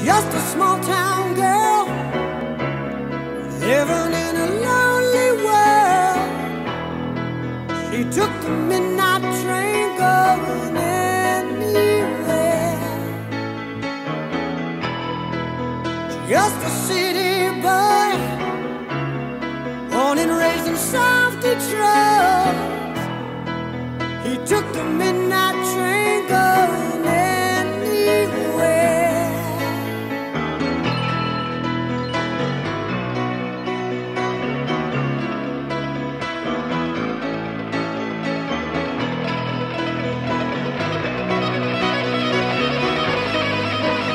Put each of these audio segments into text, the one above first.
just a small town girl living in a lonely world. She took the midnight train going anywhere. Just a city boy, born and raised in South Detroit. He took the midnight train going anywhere.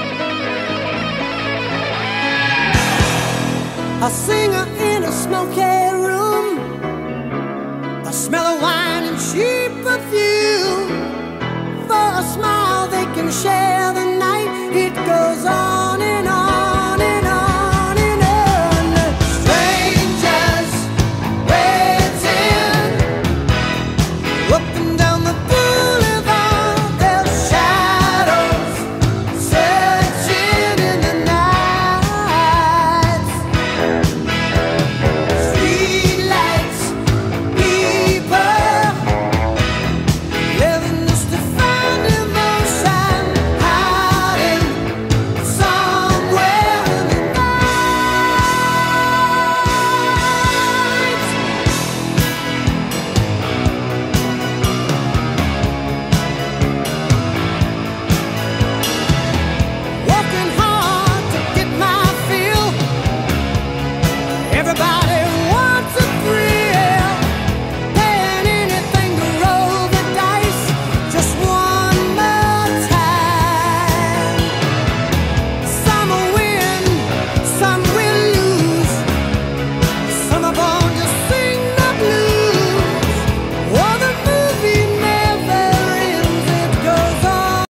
A singer in a smoky